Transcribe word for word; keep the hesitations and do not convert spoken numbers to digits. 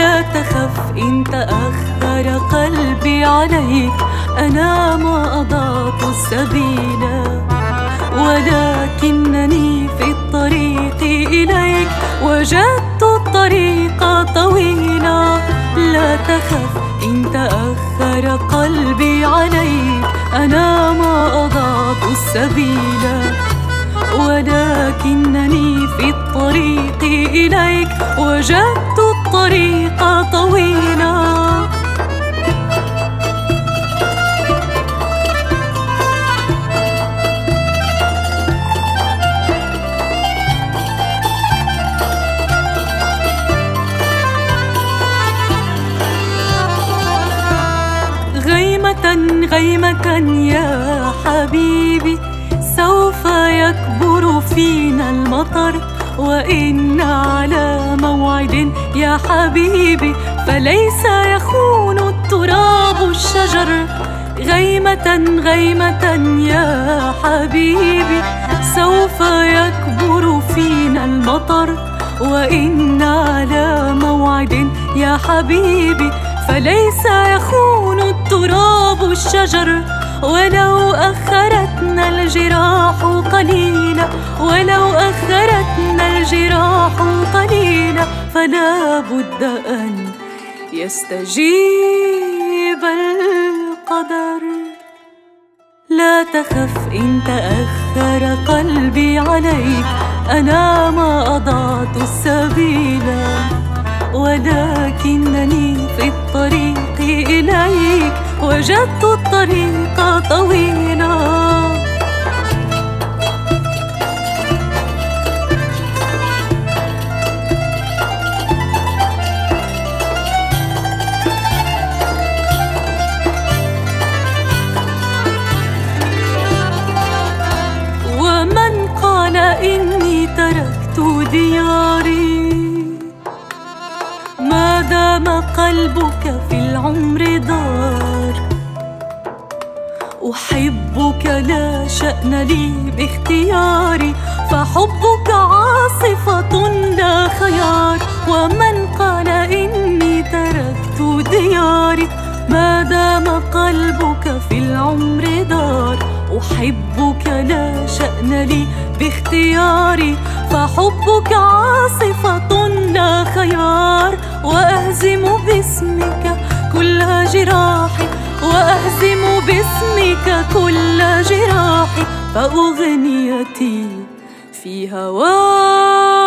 لا تخف إن تأخر قلبي عليك، أنا ما أضعت السبيل، ولكنني في الطريق إليك وجدت الطريق طويلا. لا تخف إن تأخر قلبي عليك، أنا ما أضعت السبيل، ولكنني في الطريق إليك وجدت الطريق طويلا. غيمة غيمة يا حبيبي، سوف يكبر فينا المطر، وإن على موعد يا حبيبي فليس يخون التراب الشجر. غيمة غيمة يا حبيبي، سوف يكبر فينا المطر، وإن على موعد يا حبيبي فليس يخون التراب الشجر. ولو أخرتنا الجراح قليلا، ولو أخرتنا الجراح قليلا، فلا بد أن يستجيب القدر. لا تخف إن تأخر قلبي عليك، أنا ما أضعت السبيل، ولكنني في الطريق إليك وجدت الطريق طويلا. ومن قال إني تركت دياري، ما دام قلبك في العمر دار. أحبك لا شأن لي باختياري، فحبك عاصفة لا خيار. ومن قال إني تركت دياري، ما دام قلبك في العمر دار. أحبك لا شأن لي باختياري، فحبك عاصفة لا خيار. وأهزم باسمك كل جراحي، وأهزم باسمك كل جراحي، فأغنيتي في هواك